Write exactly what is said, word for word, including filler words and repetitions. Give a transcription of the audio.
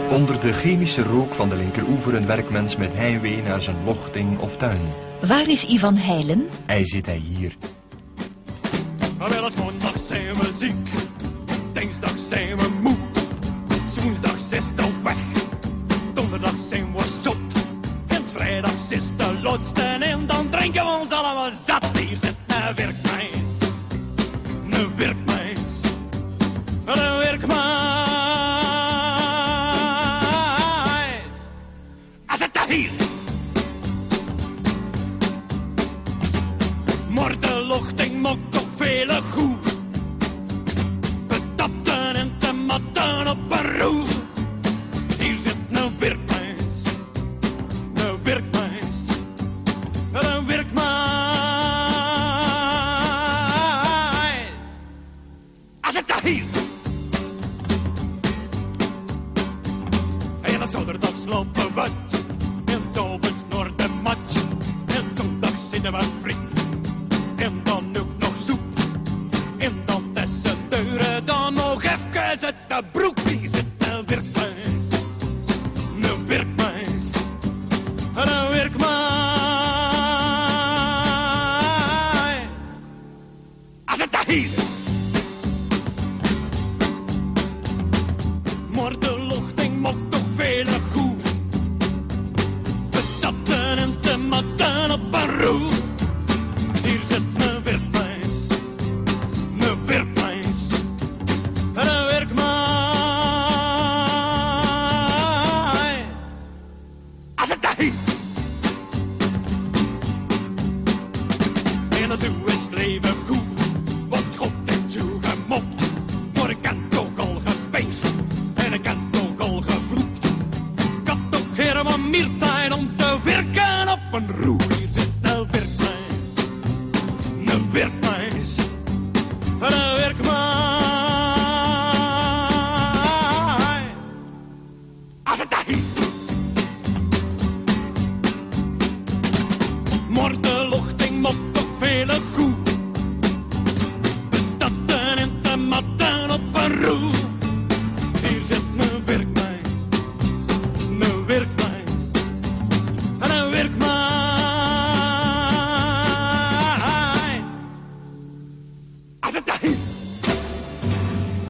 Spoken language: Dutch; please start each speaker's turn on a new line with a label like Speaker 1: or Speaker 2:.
Speaker 1: Onder de chemische rook van de linkeroever een werkmens met heimwee naar zijn lochting of tuin.
Speaker 2: Waar is Ivan Heilen?
Speaker 1: Hij zit hij hier.
Speaker 3: Wel, als maandag zijn we ziek, dinsdag zijn we moe, woensdag is de weg, donderdag zijn we zot, en vrijdag is de laatste en dan drinken we ons allemaal zat. Hier zit een werkmeis, een werkmeis, een werkmeis. Als het hier, maar de lochting maakt toch vele goed. Betapten en te matten op een roer. Hier zit een werkmeis, een werkmeis, een werkmeis. Als het hier. En dan zaterdag slapen we, en zo besnort de match. En zondag zitten we friet. En dan ook nog soep. En dan tussen deuren dan nog even zit de broek. Die zit een werkmeis. Een werkmeis. Een werkmeis. Als het hier. Maar de lochting maakt toch vele goed. Betatten en te matten op een roer. Hier zit een werkmeis, een werkmeis, een werkmeis. Als het hier. En zo is het leven goed, want God heeft zo gemokt. Maar ik kan toch al gepeest, en ik kan toch al gevloekt. Ik had toch helemaal meer tijd om te werken op een roer. Hier zit een werkmeis. Een werkmeis.